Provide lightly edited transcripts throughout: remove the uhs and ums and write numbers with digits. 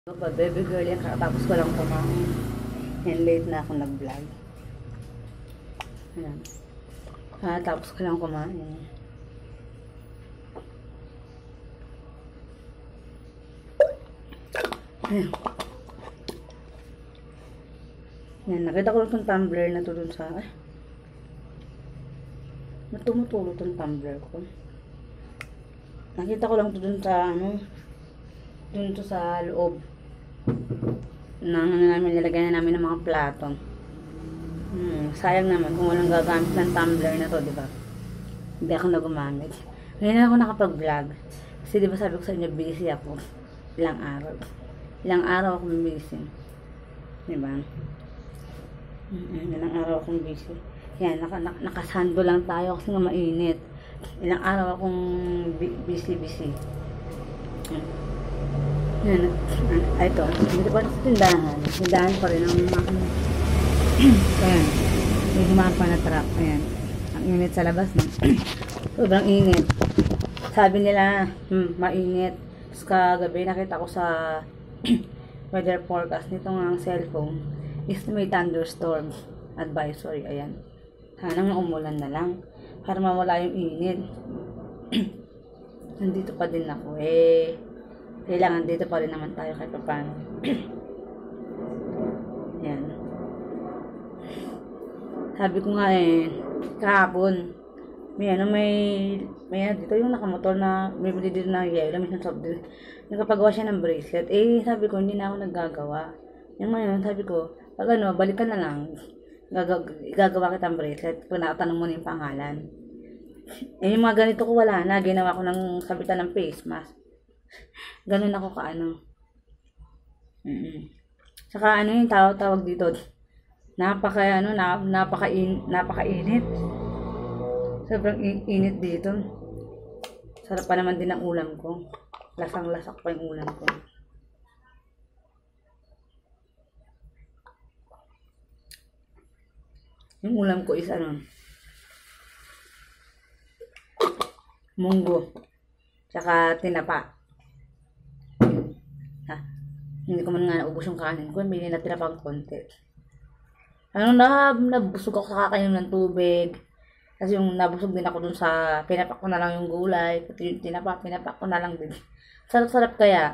Baby girl yan, kakatapos ko lang kumain. And late na ako nag-vlog. Ayan. Kakatapos ko lang kumain. Ayan. Ayan, nakita ko itong tumbler na to dun sa... Tumutulog itong tumbler ko. Nakita ko lang to dun sa dun to sa loob. Namin nilagay na namin ng mga plato. Sayang naman kung walang gagamit ng tumbler na to, di ba? Hindi ako na gumamit. Ngayon na ako nakapag-vlog. Kasi di ba sabi ko sa inyo, busy ako. Ilang araw. Ilang araw akong busy. Di ba? Ilang araw akong busy. Yan, nakasando lang tayo kasi nga mainit. Ilang araw akong busy. Yan. Ito. Dito pa sa tindahan. Tindahan pa rin ang mga... Ayan. May gumapa na truck. Ayan. Ang init sa labas. Sobrang init. Sabi nila, mainit. Tapos kagabi nakita ko sa weather forecast nitong cellphone is may thunderstorm advisory. Ayan. Hanang umulan na lang para mawala yung init. Nandito pa din ako. Kailangan dito pa rin naman tayo kahit paano. Yan. Sabi ko nga kahapon, may dito yung nakamotor na, may bili dito na yelo, may soft drink. Nagpapagawa siya ng bracelet. Sabi ko, hindi na ako naggagawa. Yung ngayon, sabi ko, pag balikan na lang. Gagawa kita ng bracelet. Kung nakatanong mo na yung pangalan. Yung mga ganito ko wala na. Ginawa ko ng kabitan ng face mask. Ganun ako Saka yung tawag dito. Napakainit. Sobrang init dito. Sarap pa naman din ang ulam ko. Lasang-lasak pa yung ulam ko. Yung ulam ko is munggo. Tsaka tinapa. Hindi ko man nga naubos yung kanin ko. May natira pang konti. Nabusog ako sa kakainin ng tubig. Kasi yung nabusog din ako dun sa pinapak ko na lang yung gulay. Pati yung pinapak ko na lang din. Sarap-sarap kaya.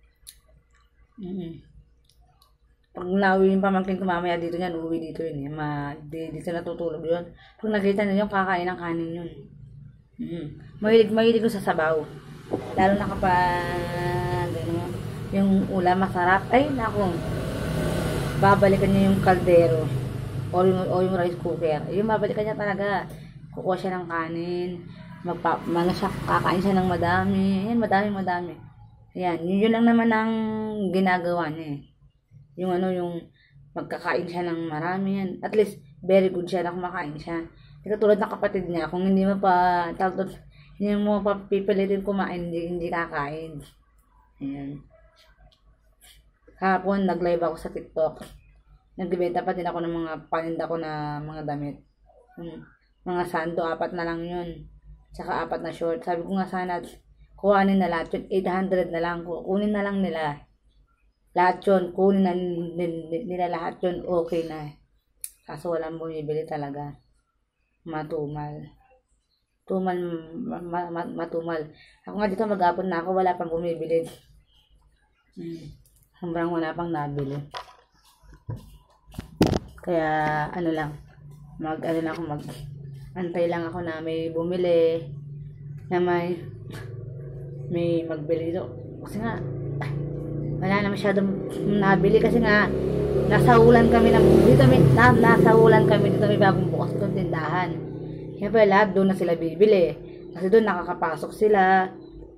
Pag nauwi yung pamangkin ko mamaya dito niyan, uuwi dito yun. Dito natutulog yun. Pag nakita niya yung kakain ng kanin yun. Mahilig ko sa sabaw. Lalo na kapag yung ulam masarap. Ay, naku. Babalikan niya yung kaldero. O yung rice cooker. Yung babalikan niya talaga. Kukuha siya ng kanin. Kakain siya ng madami. Ayan, madami. Ayan, yun lang naman ang ginagawa niya. Yung magkakain siya ng marami yan. At least, very good siya na kumakain siya. Katulad ng kapatid niya, kung hindi mo pa pipilitin kumain, hindi kakain. Ayan. Kahapon, nag-live ako sa TikTok. Nagbibenta pa din ako ng mga paninda ko na mga damit. Mga sando, 4 na lang yun. Tsaka 4 na short. Sabi ko nga sana, kuhanin na lahat yun. 800 na lang. Kunin na lang nila. Lahat yun. Kunin na nila lahat yun. Okay na. Kaso walang bumibili talaga. Matumal. Matumal. Ako nga dito mag-apon na ako. Wala pang bumibili. Sobrang wala pang nabili. Kaya antay lang ako na may bumili, na may magbili dito. Kasi nga wala na masyadong nabili kasi nga nasahulan kami dito may bagong bukas itong tindahan. Siyempre lahat doon na sila bibili. Kasi doon nakakapasok sila.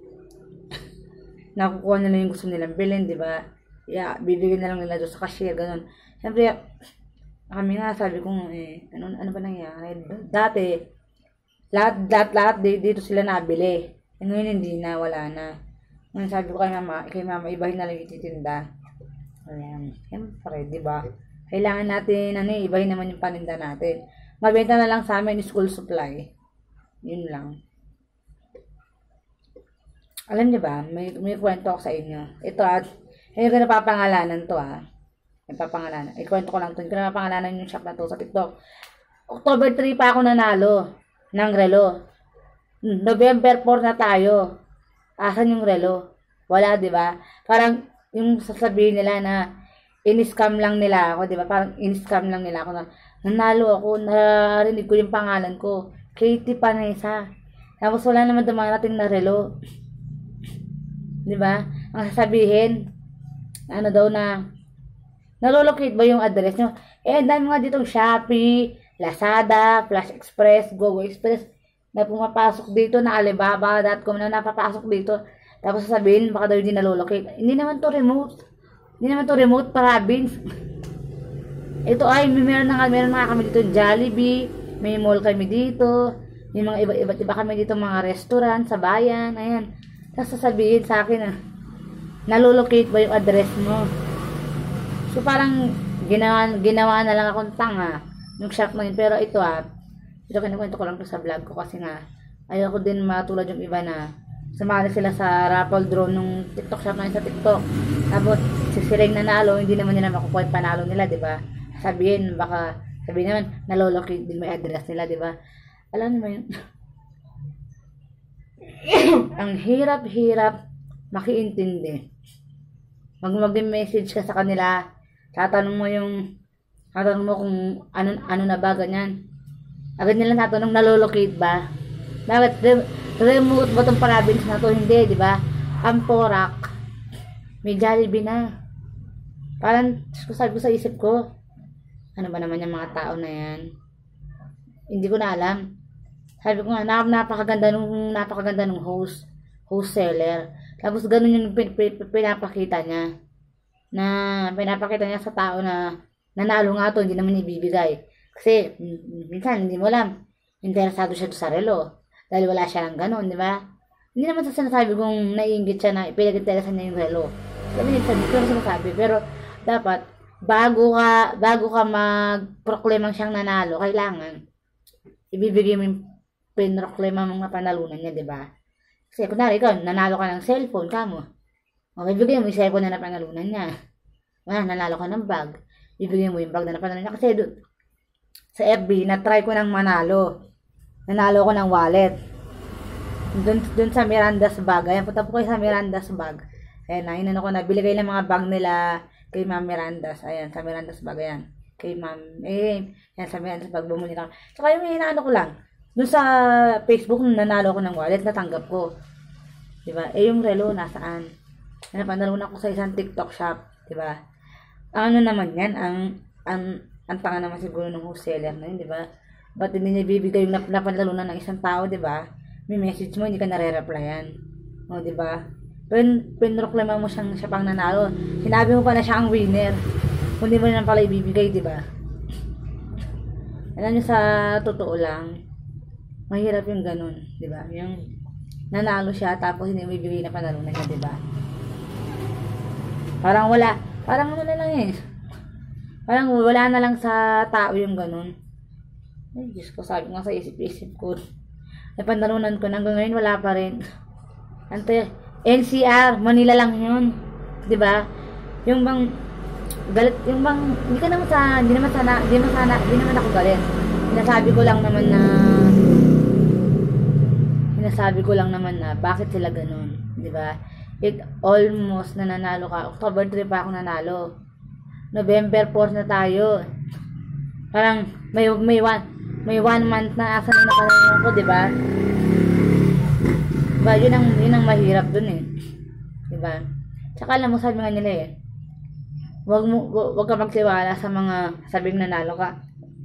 Nakukuha nila yung gusto nilang bilhin, di ba? Bibigyan na lang nila doon sa cashier, ganun. Siyempre, kami nga sabi ko, ano ba nangyari? Dati, lahat dito sila nabili. Ngayon hindi na, wala na. Ngayon sabi ko kay mama, ibahin na lang ititinda. Ayan. Siyempre, di ba? Kailangan natin, ibahin naman yung paninda natin. Mabenta na lang sa amin school supply. Yun lang. Alam niyo ba, may kwento ako sa inyo. Ayun ko napapangalanan to Napapangalanan. Ikwento ko lang to. Hindi ko napapangalanan yung shop na to sa TikTok. October 3 pa ako nanalo ng relo. November 4 na tayo. Asan yung relo? Wala, di ba? Parang yung sasabihin nila na in-scam lang nila ako, di ba? Parang in-scam lang nila ako na nanalo ako, narinig ko yung pangalan ko. Katie Panesa. Tapos wala naman dumarating na relo. Di ba? Ang sasabihin, ano daw na, nalolocate ba yung address nyo? Dahil mga ditong Shopee, Lazada, Flash Express, Gogo Express, na pumapasok dito na Alibaba.com na napapasok dito. Tapos sasabihin, baka daw hindi nalolocate. Hindi naman to remote. Hindi naman to remote province. Ito ay, meron na kami dito Jollibee, may mall kami dito, may mga iba't iba kami dito mga restaurant sa bayan, ayan. Tapos sasabihin sa akin nalolocate ba yung address mo? So parang ginawa na lang akong tanga yung shop na yun. Pero ito ito kinukwento ko lang to sa vlog ko kasi nga ayoko din matulad yung iba na sumali sila sa raffle draw nung TikTok shop na yun sa TikTok. Tapos sisiring nanalo, hindi naman nila makukuha yung panalo nila, di ba? Sabihin naman nalolocate din may address nila, di ba? Alam mo yun? Ang hirap makiintindi. Mag-message ka sa kanila, tatanong mo kung ano na ba ganyan. Agad nila tatanong nalolocate ba? Bakit remote ba itong province na to? Hindi, di ba? Ang Porac, may Jollibee na. Parang, sabi ko sa isip ko, ano ba naman yung mga tao na yan? Hindi ko na alam. Sabi ko nga, napakaganda nung host seller. Tapos ganun yung pinapakita niya. Na pinapakita niya sa tao na nanalo nga to, hindi naman ibibigay. Kasi, minsan, hindi mo alam, interesado siya sa relo. Dahil wala siya ng ganun, di ba? Hindi naman sa sinasabi kong naiingit siya na pinag-interesan niya yung relo. Sabi niya, hindi ko sinasabi. Pero, dapat, bago ka mag-proclaimang siyang nanalo, kailangan, ibibigay mo yung pinroklima mga panalunan niya, di ba? Kasi, kunwari, ikaw, nanalo ka ng cellphone, kamo. O, bibigyan mo yung cellphone na napanalunan niya. Nanalo ka ng bag. Bibigyan mo yung bag na napanalunan niya. Kasi, doon, sa FB, na-try ko ng manalo. Nanalo ko ng wallet. Doon sa Miranda's bag. Ayan, punta po kayo sa Miranda's bag. Ayan, ko na. Bili kayo ng mga bag nila kay Ma'am Miranda's. Ayan, sa Miranda's bag. Ayan. Kay Ma'am. Ayan, sa Miranda's bag. Bumuli na. Saka yung inaano ko lang. Doon sa Facebook, nanalo ko ng wallet, natanggap ko. Diba? Yung relo, nasaan? Napanalunan ko sa isang TikTok shop. Diba? Ano naman yan? Ang tanga naman siguro ng wholesaler na yun, diba? Ba't hindi niya bibigay yung napanalunan ng isang tao, diba? May message mo, hindi ka nare-replyan. O, diba? Pinroklama mo siya pang nanalo. Sinabi mo pa na siya ang winner. Kung di mo naman pala ibibigay, diba? Alam niyo, sa totoo lang, mahirap yung ganun, diba? Yung nanalo siya, tapos hindi mo ibibigay na panalunan niya, diba? Parang ano na lang Parang wala na lang sa tao yung ganun. Ay, Diyos ko, sabi nga sa isip-isip ko. Napanalunan ko, hanggang ngayon wala pa rin. NCR, Manila lang yun. Diba? Yung bang, galit, hindi naman ako galit. Sinasabi ko lang naman na, bakit sila ganun? Diba? Almost na nanalo ka. October 3 pa ako nanalo. November 4 na tayo. Parang, may 1 month na asa na nakalala ko, diba? Diba? Yun ang mahirap dun Diba? Tsaka alam mo, sabi nga nila wag ka magsiwala sa mga sabing nanalo ka.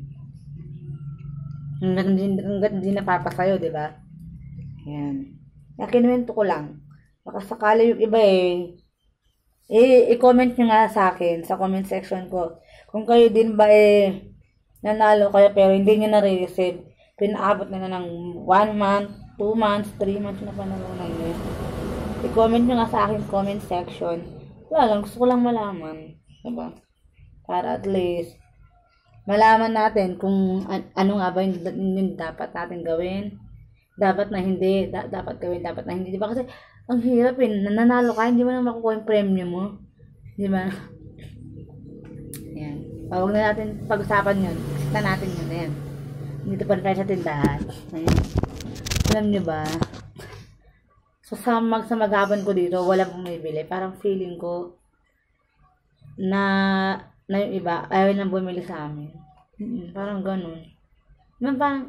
Hanggang hindi napapasayo, diba? Yan. Nakinuwento ko lang. Baka sakali yung iba i-comment nyo nga sa akin, sa comment section ko. Kung kayo din ba nanalo kayo pero hindi nyo na-receive, pinaabot na ng 1 month, 2 months, 3 months na panalunan nyo. I-comment nyo nga sa akin comment section. Wala lang, gusto ko lang malaman. Diba? Para at least malaman natin kung ano nga ba yung dapat natin gawin. Dapat na hindi, dapat gawin, dapat na hindi. Diba? Kasi ang hirap nananalo ka, hindi mo na makukuha yung premyo mo. Di ba? Yan. Huwag na natin pag-usapan yun. Kita natin yun. Ayan. Dito pa rin tayo sa tindahan. Ayan. Alam nyo ba? So, sa maghapon ko dito, wala pong bumibili. Parang feeling ko na yung iba, ayaw nang bumili sa amin. Parang ganun. Parang,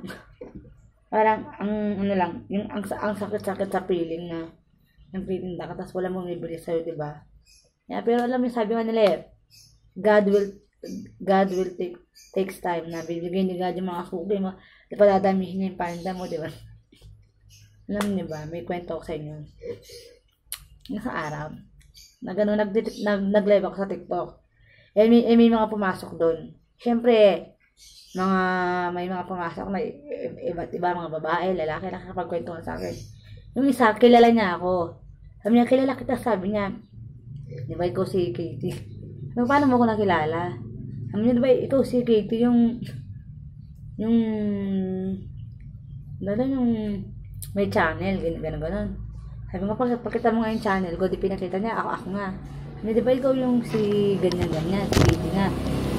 ano lang, yung ang sakit-sakit sa feeling na nagtitinda ka, tapos walang bumibili sa'yo, diba? Yeah, pero alam mo, sabi nga nila eh, God will takes time na bibigyan ni God yung mga suki mo, di pa dadamihin niya yung paninda mo, diba? Alam niyo ba, may kwento ko sa inyo. Nasa araw, na gano'n, nag-live ako sa TikTok. May mga pumasok doon. Siyempre, may mga pumasok na iba't iba, mga babae, lalaki, nakakapagkwentuhan sa akin. Yung isa, kilala niya ako. Sabi niya, kilala kita, sabi niya. Di ba ikaw si Katie? Paano mo ako nakilala? Sabi niya, di ba ikaw si Katie, yung may channel, gano'n. Sabi nga, pagkita mo nga yung channel ko, di pinakita niya, ako nga. Di ba ikaw yung si ganyan-ganyan, si Katie nga.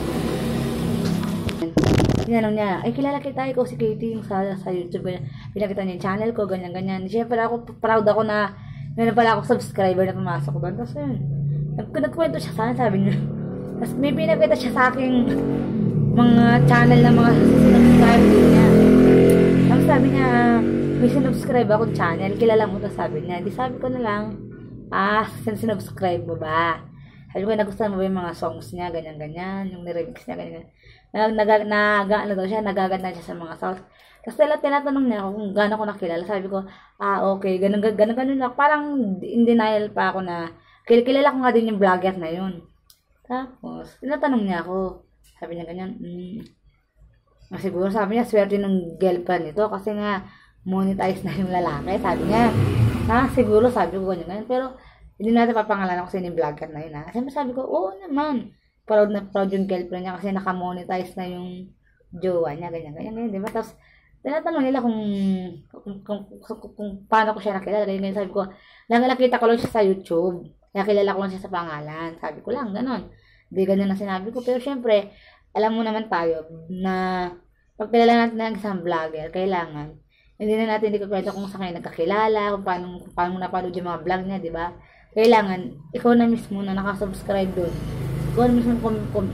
Tinanong niya, ay kilala kita, ikaw si Katie yung sa YouTube. Pinakita niya yung channel ko, ganyan-ganyan. Siyempre proud ako na meron pala ako subscriber na pumasok doon. Tapos yun, nagkwento siya sa akin, sabi niya. Tapos may pinakita siya sa aking mga channel na mga sinubscribe niya. Tapos sabi niya, may sinubscribe akong channel, kilala mo to, sabi niya. Di sabi ko na lang, sinubscribe mo ba? Sabi ko, nagustuhan mo ba yung mga songs niya, ganyan-ganyan, yung niremix niya, ganyan-ganyan. Nagaganda siya sa mga songs. Kasi tinatanong niya ako kung gano'n ko nakilala. Sabi ko, okay, ganun lang. Parang in denial pa ako na, kilala ko nga din yung vlogger na yun. Tapos, tinatanong niya ako. Sabi niya ganyan, siguro sabi niya, swerte ng girlfriend nito kasi nga, monetize na yung lalaki. Sabi niya, siguro sabi ko ganyan. Pero, hindi natin papangalanan ko sa yung vlogger na yun. Sabi ko, oo naman. Proud na proud yung girlfriend niya kasi nakamonetize na yung jowa niya, ganyan, diba? Tapos, tinatanong nila kung paano ko siya nakilala, ganyan, sabi ko, nakita ko lang siya sa YouTube, nakilala ko lang siya sa pangalan, sabi ko lang, ganon. Hindi ganun na sinabi ko, pero syempre, alam mo naman tayo, na pag kilala natin ng isang vlogger, kailangan, hindi na natin kwento kung saan kayo nagkakilala, kung paano mo napanood yung mga vlog niya, diba? Kailangan, ikaw na mismo na nakasubscribe doon, ikaw na mismo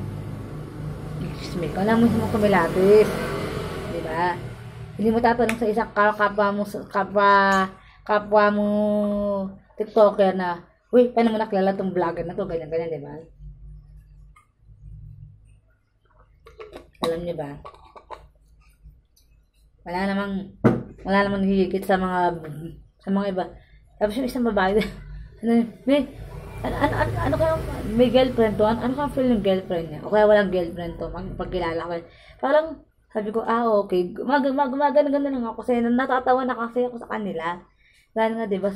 kumilatis. Diba? Hindi mo tatanong sa isang kapwa mo TikToker na, uy, paano mo nakilala tong vlogger na to, ganyan, diba? Alam niyo ba? Wala namang higit sa mga iba. Tapos yung isang babae, ano kaya, may girlfriend to? Ano kaya feel ng girlfriend niya? O kaya walang girlfriend to? Pagkilala ko. Parang, sabi ko, okay. Gumagana lang ako kasi natatawa na kasi ako sa kanila. Dahil nga, diba,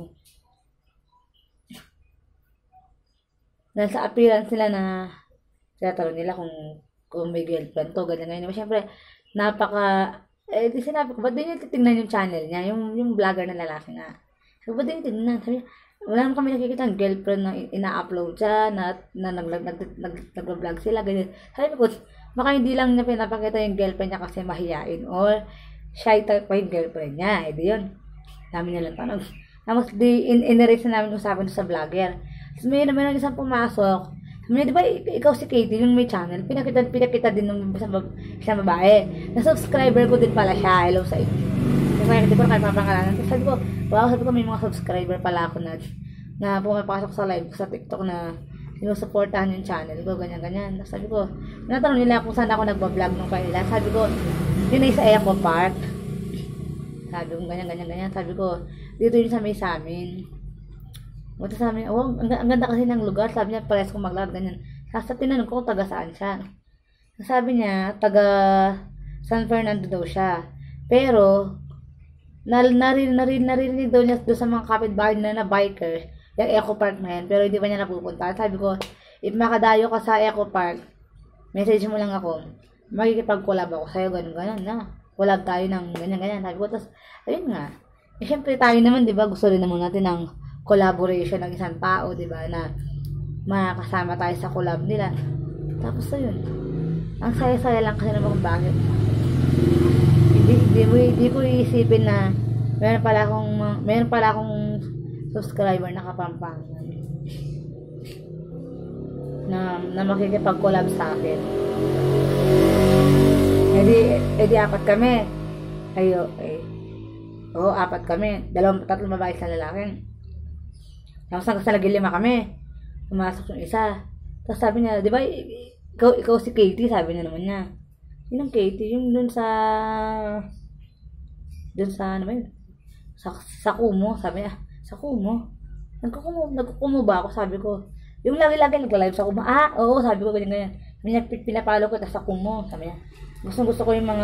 dahil sa appearance nila na tinatanong nila kung may girlfriend to, ganyan. Siyempre, di sinabi ko, ba't din yung titignan yung channel niya? Yung vlogger na lalaki nga. Sabi, ba't din yung titignan? Sabi, wala naman kami nakikita ang girlfriend na ina-upload siya, na nag-vlog sila, ganyan. Sabi ko, baka hindi lang niya pinapakita yung girlfriend niya kasi mahiyain or shy type pa yung girlfriend niya. Di yun. Dami niya lang tanong. Tapos, in-erase na namin usapan sa vlogger. Tapos, may naman isang pumasok. Sabi niya, di ba, ikaw si Katie, yung may channel, pinakita din ng isang babae. Na-subscriber ko din pala siya. Hello sa inyo. Hindi ko na kayo papangalanan. Tapos sabi ko, may mga subscriber pala ako na pumapasok sa live sa TikTok na sinusuportahan yung channel ko, ganyan. Tapos sabi ko, natanong nila kung saan ako nagbablog nung kanila. Sabi ko, yun ay sa Eco Park. Sabi ko, ganyan. Sabi ko, dito yun sa may sa amin. Punta sa amin, ang ganda kasi ng lugar. Sabi niya, pares kong maglaro, ganyan. Sa tinanong ko kung taga saan siya. Sabi niya, taga San Fernando daw siya. Pero, narinig daw niya doon sa mga kapitbahay na biker, yung Eco Park na yan, pero hindi pa niya napupunta. Sabi ko, if makadayo ka sa Eco Park, message mo lang ako, makikipag-collab ako sa'yo, ganun na. Collab tayo ng ganyan. Sabi ko, tapos, ayun nga. Siyempre tayo naman, di ba, gusto rin naman natin ng collaboration ng isang tao, di ba, na makakasama tayo sa collab nila. Tapos ayun, ang saya-saya lang kasi naman kung bakit. Hindi ko iisipin na meron pala akong subscriber na Kapampangan na makikipag-collab sa akin. Edi apat kami. Apat kami. Tatlong babae sa lalaki. Tapos hanggang sa lagi 5 kami. Pumasok yung isa. Tapos sabi niya, di ba, ikaw si Katie, sabi niya naman niya. Yun ang Katie, yung dun sa ano ba yun? Sa Kumo, sabi niya. Sa Kumo? Nagkukumo ba ako, sabi ko. Yung lagi-lagi nagla-live sa Kumo. Oo, sabi ko, ganyan. Sabi niya, pinapalo ko sa Kumo, sabi niya. Gusto ko yung mga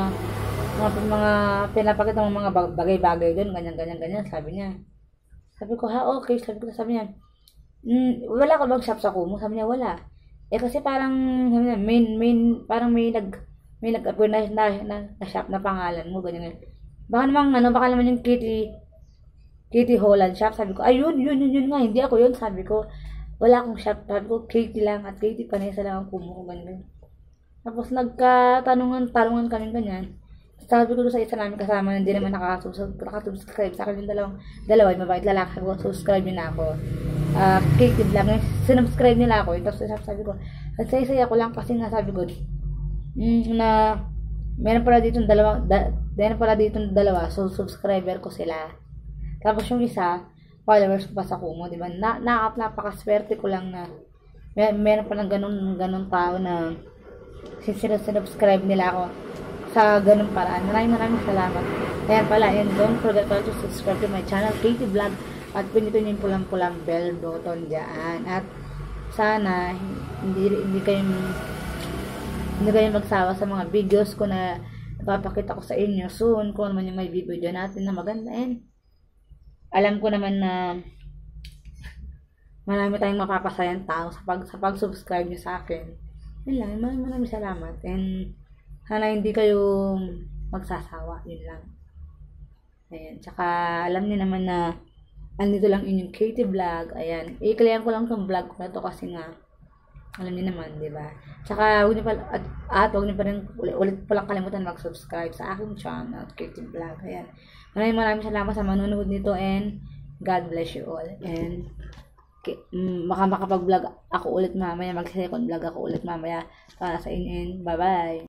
pinapakita ng mga bagay-bagay doon, ganyan, sabi niya. Sabi ko, okay, sabi niya. Wala ka bang shop sa Kumo? Sabi niya, wala. Kasi parang, sabi niya, parang may nag-appear na shop na pangalan mo, ganyan. Baka naman yung Kitty Holland shop, sabi ko, ayun nga, hindi ako yun, sabi ko. Wala akong shop, sabi ko, Katie lang, at Katie Panesa lang ang Kumo ko, ganyan. Tapos nagkatanungan kami ganyan. Sabi ko doon sa isa namin kasama na hindi naman nakasubscribe sa akin yung dalawa, yung mabait lalaki ko, subscribe nila ako. Katie Vlog, sinubscribe nila ako. Tapos sabi ko, nagsaya-saya ko lang kasi nga sabi ko, na meron pala dito dalawa, so subscriber ko sila. Tapos yung isa, followers ko pa sa Kumo, di ba? Napakaswerte ko lang na meron pa ng ganun tao na sinubscribe nila ako sa ganung paraan. Maraming salamat. Ayan pala, don't forget to subscribe to my channel, Katie Vlog, at pinitin yung pulang-pulang bell button dyan. At sana hindi kayo magsawa sa mga videos ko na ipapakita ko sa inyo soon, kung naman yung may video natin na maganda. And alam ko naman na marami tayong mapapasayang tao sa pag-subscribe nyo sa akin. Yun lang, maraming salamat. And sana hindi kayo magsasawa. Yun lang. Ayan. Tsaka alam niyo naman na andito lang inyong Katie Vlog. Ayan. I-clear ko lang itong vlog ko na to kasi nga alam niyo naman, di ba? Tsaka huwag niyo pa rin ulit palang kalimutan mag-subscribe sa aking channel, Katie Vlog. Ayan. Maraming salamat sa manonood nito and God bless you all. And makapag-vlog ako ulit mamaya, mag-second vlog ako ulit mamaya para sa inyo. Bye-bye!